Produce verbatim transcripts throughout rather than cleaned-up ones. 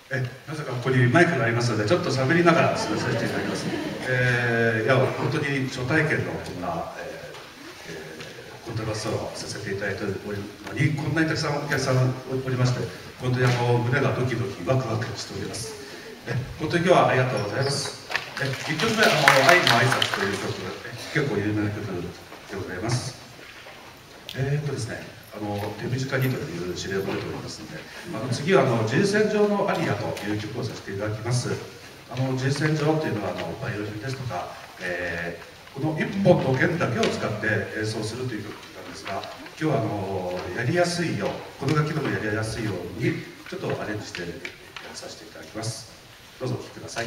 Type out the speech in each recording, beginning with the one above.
えなぜかここにマイクがありますので、ちょっと喋りながら進めさせていただきます。えー、いや本当に初体験のこんな、えーえー、コントラバスソロをさせていただいておるのに、こんなにたくさんお客さんがおりまして、本当にあの胸がドキドキワクワクしております。え本当に今日はありがとうございます。えいっきょくめ、あの愛の挨拶という曲、え結構有名な曲でございます。えーっとですね、あの手短にという指令を覚えておりますので、あの次はあの「G線上のアリア」という曲をさせていただきます。あの G線上というのはあのバイオリンですとか、えー、このいっぽんの弦だけを使って演奏するという曲なんですが、今日はあのやりやすいよう、この楽器でもやりやすいようにちょっとアレンジしてやらさせていただきます。どうぞお聴きください。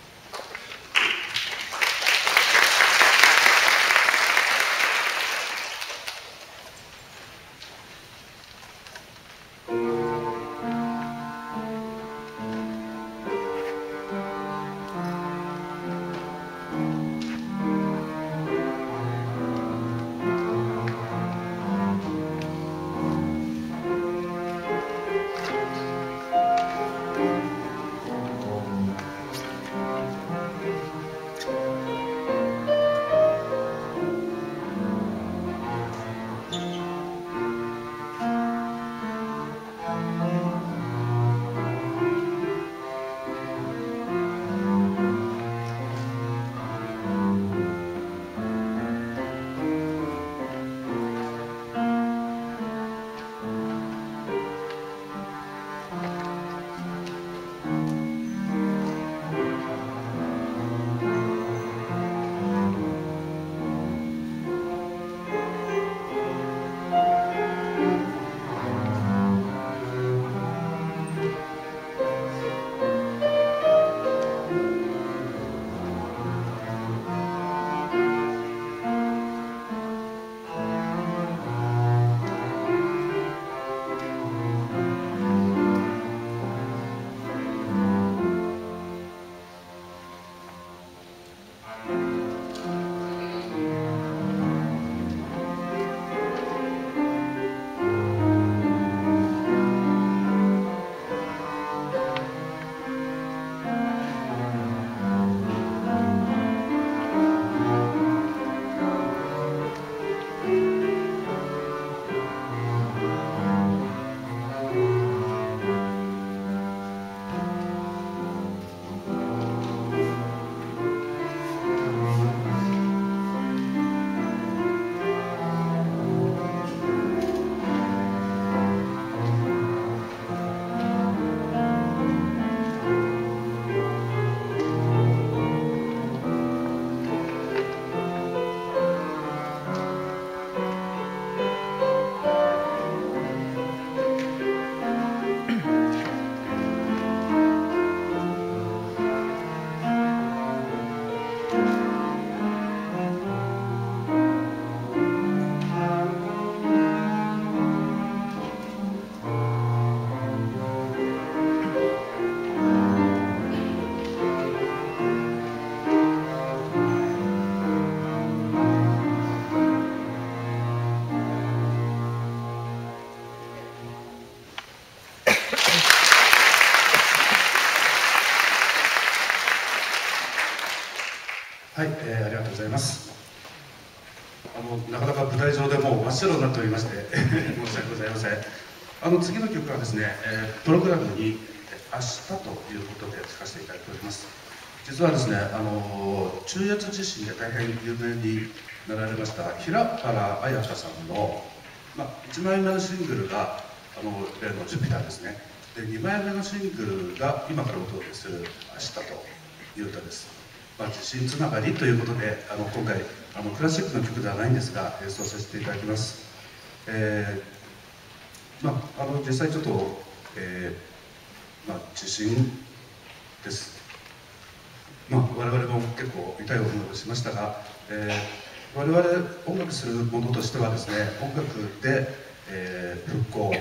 はい、えー、ありがとうございます。あのなかなか舞台上でもう真っ白になっておりまして申し訳ございません。あの次の曲はですね、えー、プログラムに「明日」ということで聴かせていただいております。実はですね、あの中越地震で大変有名になられました平原綾香さんの、まあ、いちまいめのシングルがあの例の「ジュピター」ですね。でにまいめのシングルが今からお届けする「明日」という歌です。まあ、地震つながりということで、あの今回あのクラシックの曲ではないんですが演奏させていただきます。えーまあ、あの実際ちょっと、えーまあ、地震です。まあ、我々も結構痛い思いをしましたが、えー、我々音楽するものとしてはですね、音楽で、えー、復興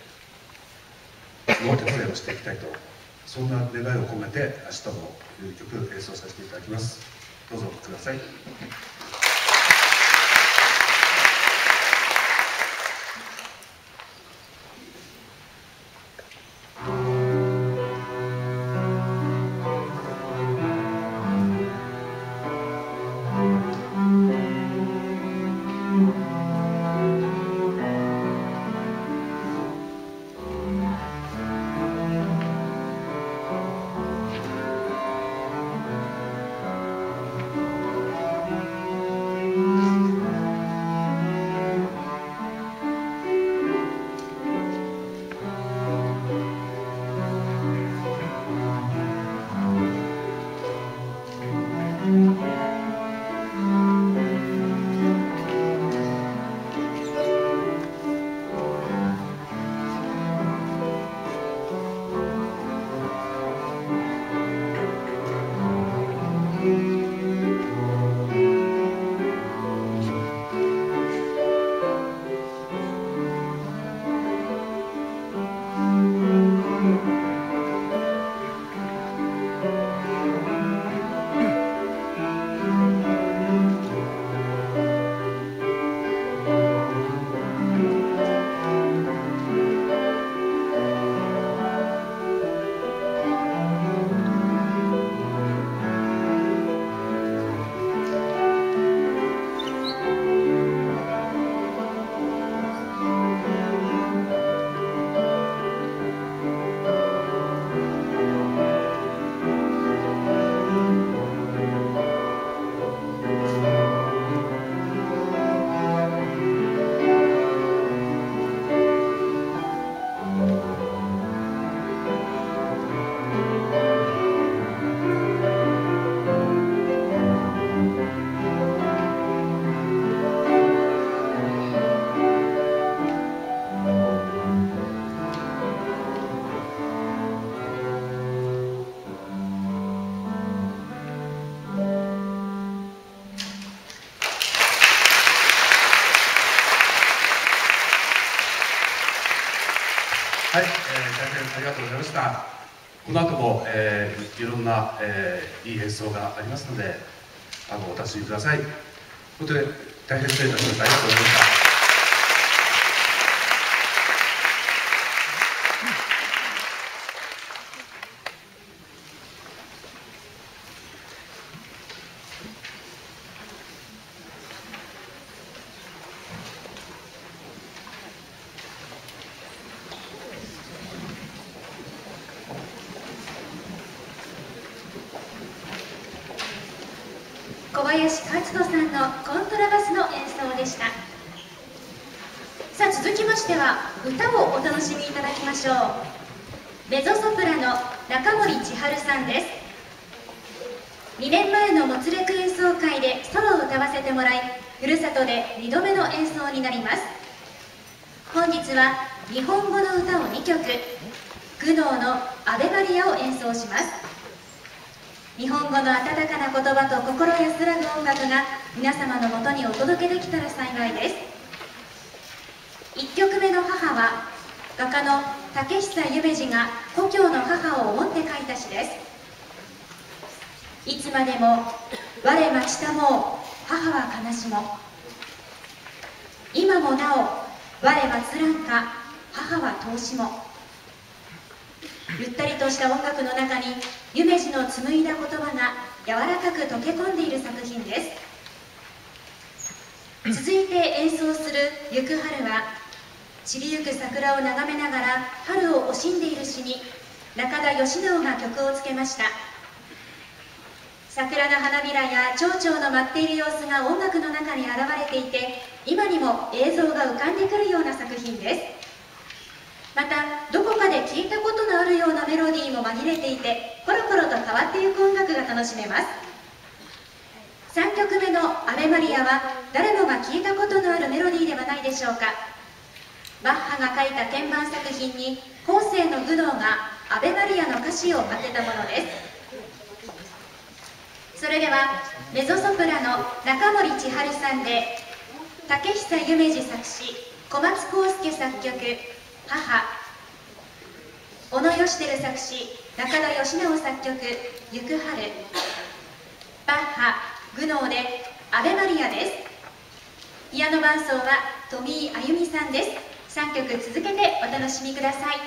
の手伝いをしていきたいと、そんな願いを込めて「明日も」という曲演奏させていただきます。どうぞお聴きください。 りがとうございました。この後も、えー、いろんな、えー、いい演奏がありますので、あのお楽しみください。ということで、大変失礼いたしました。ありがとうございました。 小林勝人さんのコントラバスの演奏でした。さあ、続きましては歌をお楽しみいただきましょう。メゾソプラノ中森千春さんです。にねんまえのもつれく演奏会でソロを歌わせてもらい、ふるさとでにどめの演奏になります。本日は日本語の歌をにきょく、グノーのアベマリアを演奏します。日本語の温かな言葉と心安らぐ音楽が皆様のもとにお届けできたら幸いです。いっきょくめの母は画家の竹久夢二が故郷の母を思って書いた詩です。いつまでも我待ちたもう母は悲しも、今もなお我待つらんか母は遠しも。ゆったりとした音楽の中に夢二の紡いだ言葉が柔らかく溶け込んでいる作品です。続いて演奏する「ゆく春」は散りゆく桜を眺めながら春を惜しんでいる詩に中田喜直が曲をつけました。桜の花びらや蝶々の舞っている様子が音楽の中に現れていて、今にも映像が浮かんでくるような作品です。またどこかで聞いたことのあるようなメロディーも紛れていて、コロコロと変わっていく音楽が楽しめます。さんきょくめの「アベマリア」は誰もが聞いたことのあるメロディーではないでしょうか。バッハが書いた鍵盤作品に後世のグノーが「アベマリア」の歌詞を当てたものです。それではメゾソプラノ中森千春さんで竹久夢二作詞、小松康介作曲「母」、小野義輝作詞、中田喜直作曲「ゆく春」、バッハ、グノーで「アベマリア」です。ピアノ伴奏は富井あゆみさんです。さんきょく続けてお楽しみください。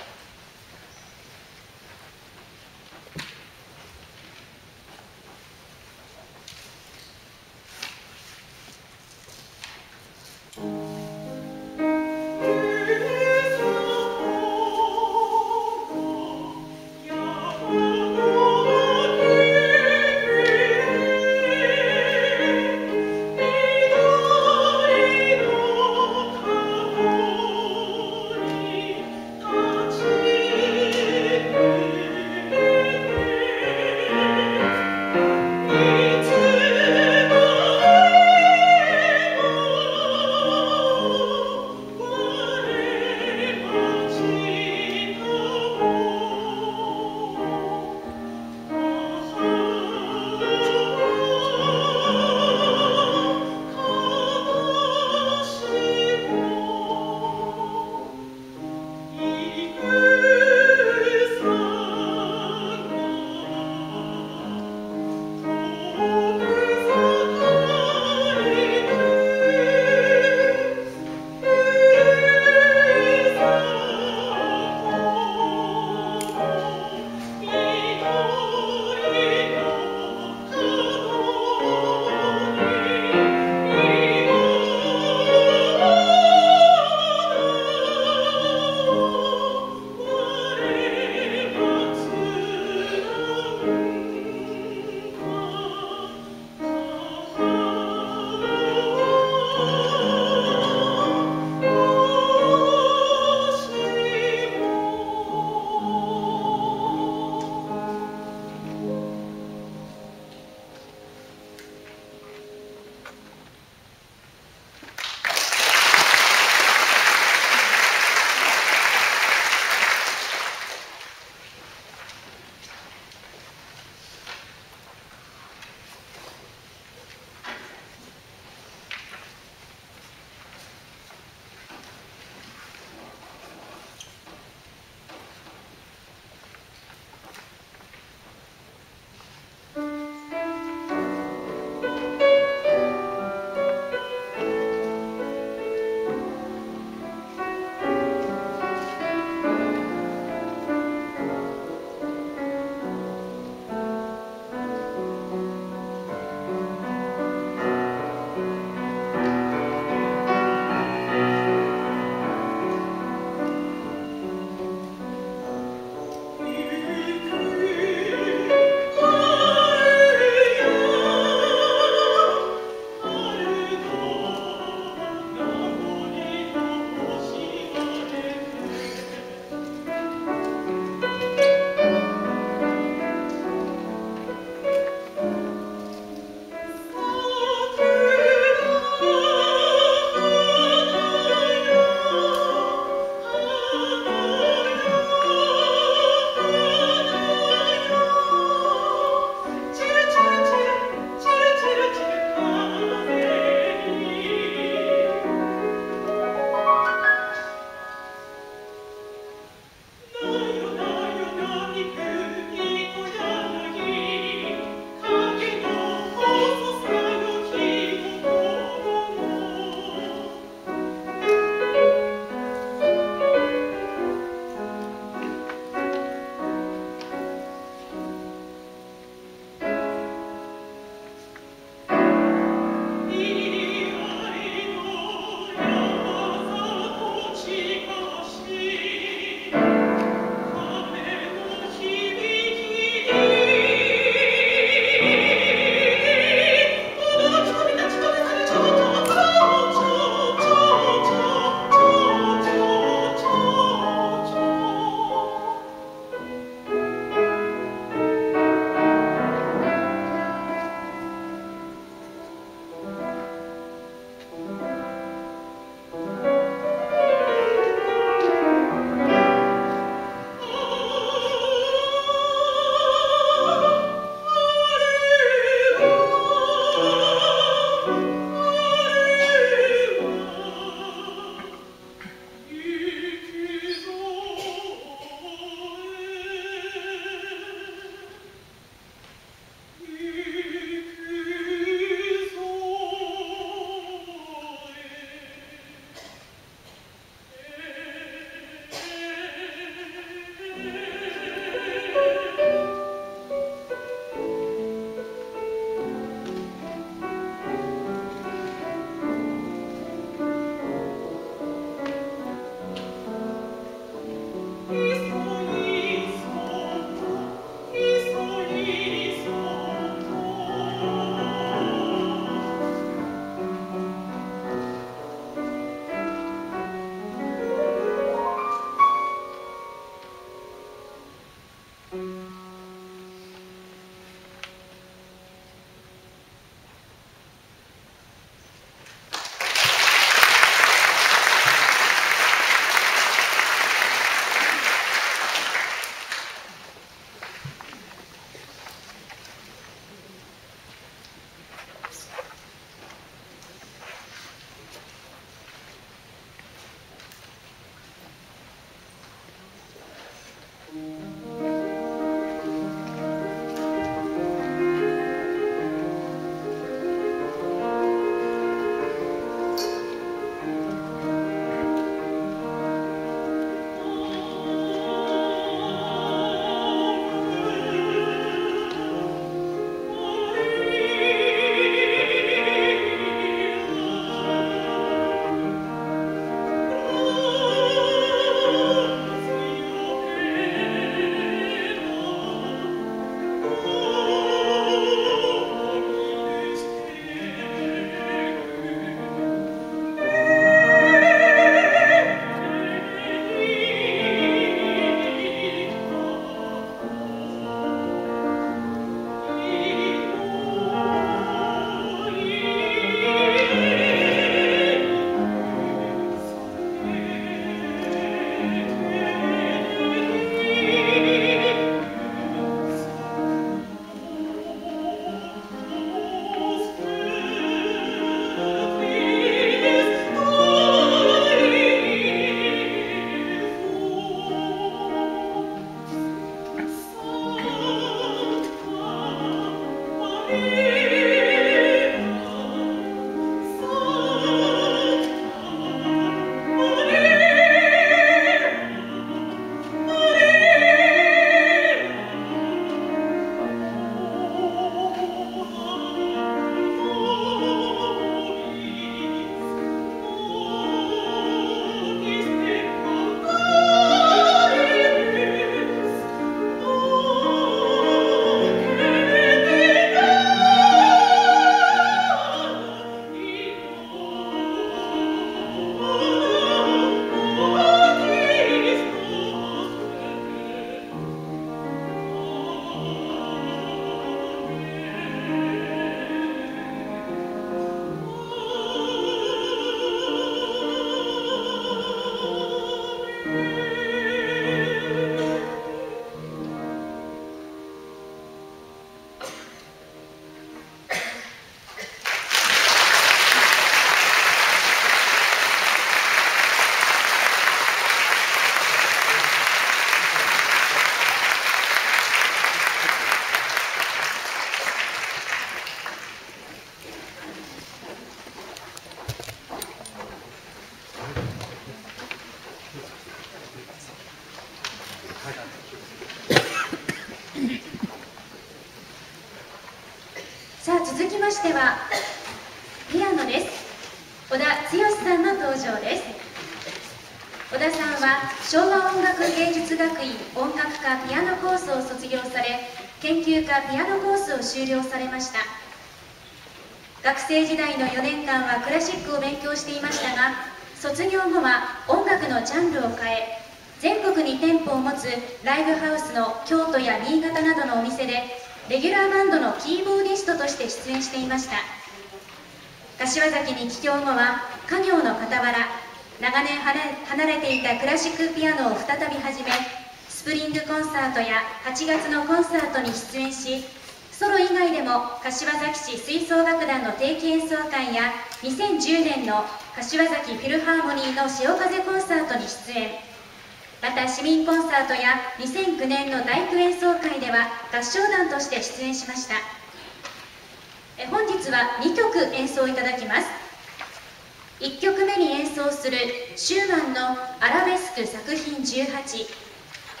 さあ続きましてはピアノです。小田剛さんの登場です。小田さんは昭和音楽芸術学院音楽科ピアノコースを卒業され、研究科ピアノコースを修了されました。学生時代のよねんかんはクラシックを勉強していましたが、卒業後は音楽のジャンルを変え、全国に店舗を持つライブハウスの京都や新潟などのお店でレギュラーバンドのキーボーディストとして出演していました。柏崎に帰郷後は家業の傍ら、長年離れていたクラシックピアノを再び始め、スプリングコンサートやはちがつのコンサートに出演し、ソロ以外でも柏崎市吹奏楽団の定期演奏会やにせんじゅうねんの柏崎フィルハーモニーの潮風コンサートに出演、また市民コンサートやにせんきゅうねんの大工演奏会では合唱団として出演しました。え本日はにきょく演奏いただきます。いっきょくめに演奏するシューマンのアラベスク作品じゅうはち、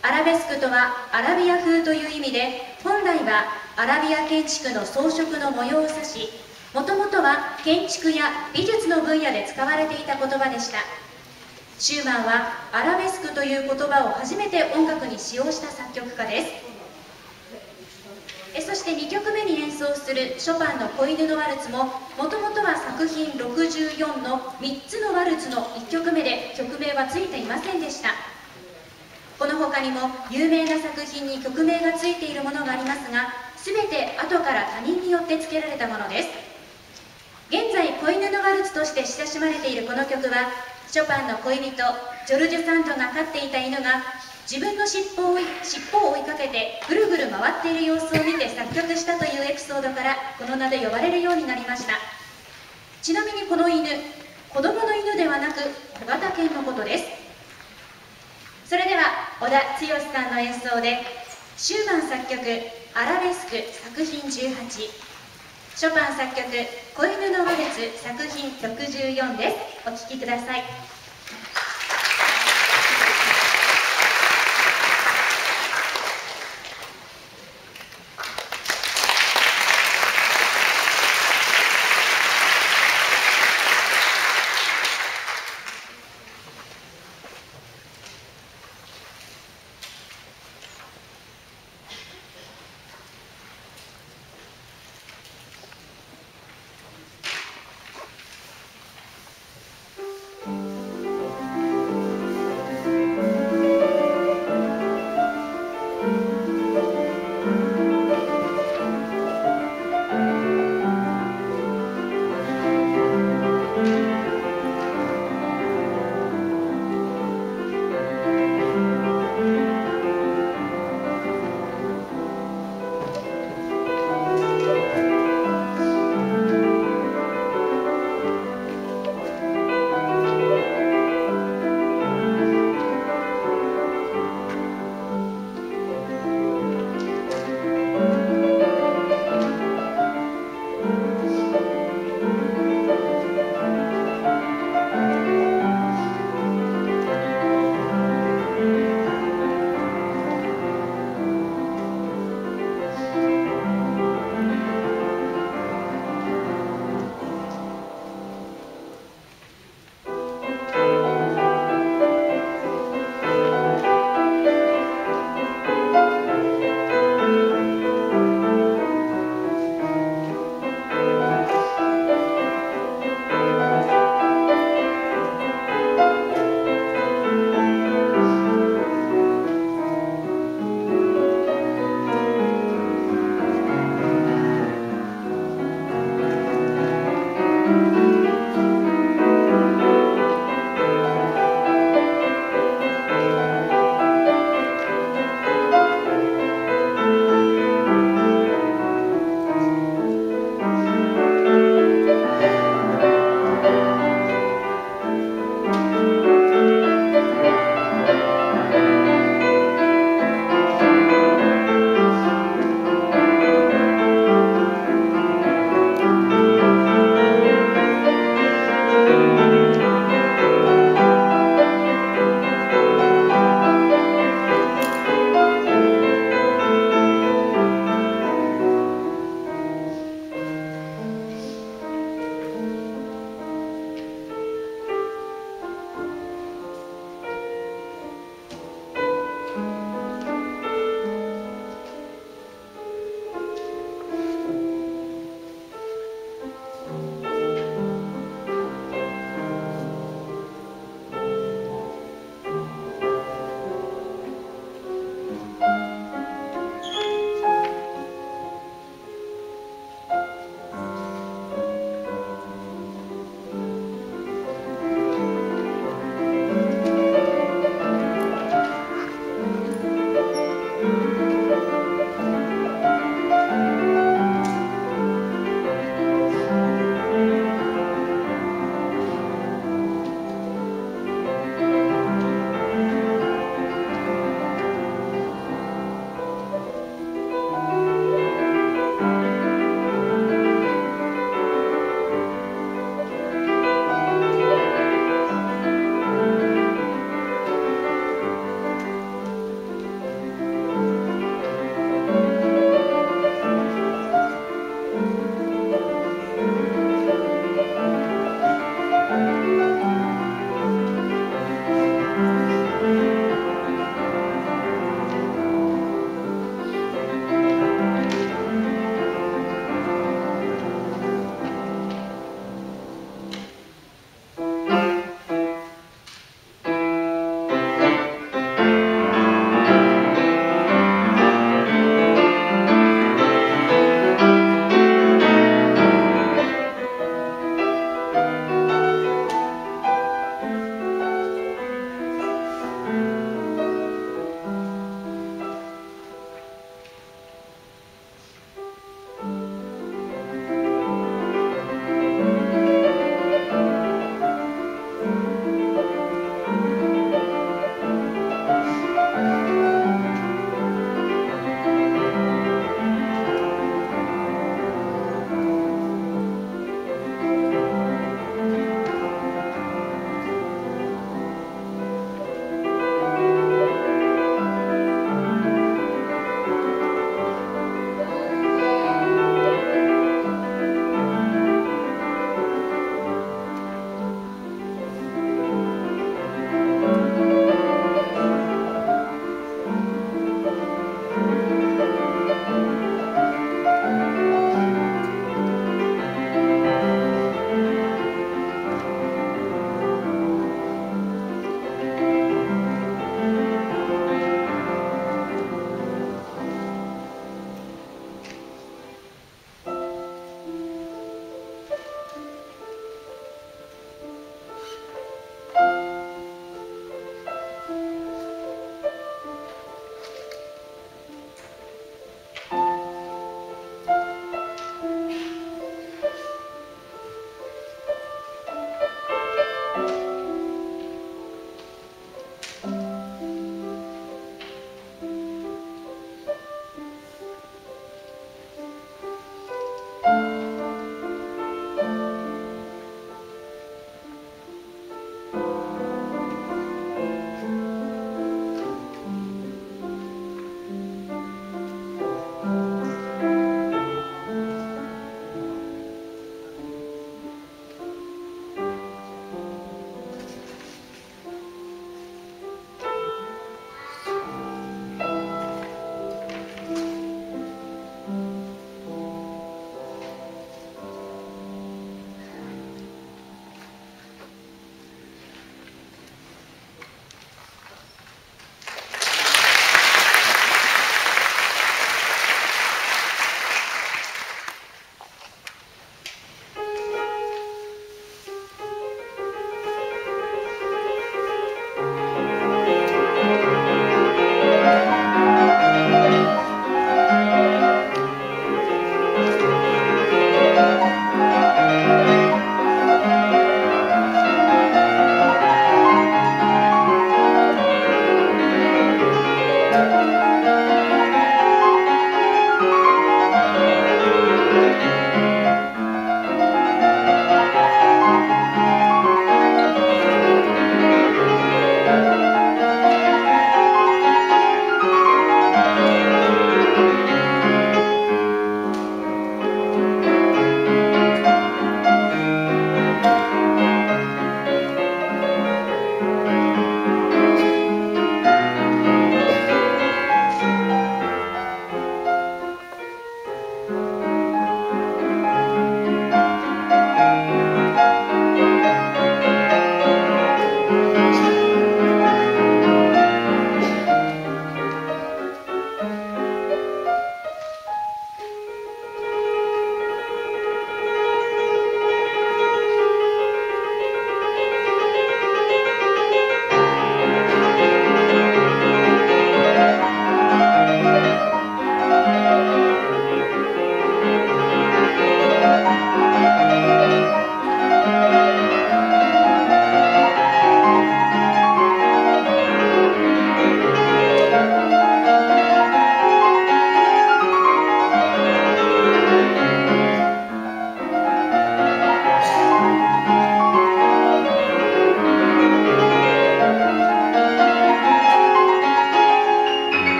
アラベスクとはアラビア風という意味で、本来はアラビア建築の装飾の模様を指し、もともとは建築や美術の分野で使われていた言葉でした。シューマンはアラベスクという言葉を初めて音楽に使用した作曲家です。えそしてにきょくめに演奏するショパンの子犬のワルツも、もともとは作品ろくじゅうよんのみっつのワルツのいっきょくめで曲名はついていませんでした。この他にも有名な作品に曲名がついているものがありますが、全て後から他人によって付けられたものです。現在子犬のワルツとして親しまれているこの曲は、ショパンの恋人ジョルジュ・サンドが飼っていた犬が自分の尻尾を尻尾を追いかけてぐるぐる回っている様子を見て作曲したというエピソードからこの名で呼ばれるようになりました。ちなみにこの犬、子供の犬ではなく小型犬のことです。それでは小田剛さんの演奏でシューマン作曲アラベスク作品じゅうはち、ショパン作曲子犬のワルツ作品ろくじゅうよんです。お聴きください。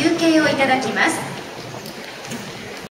休憩をいただきます。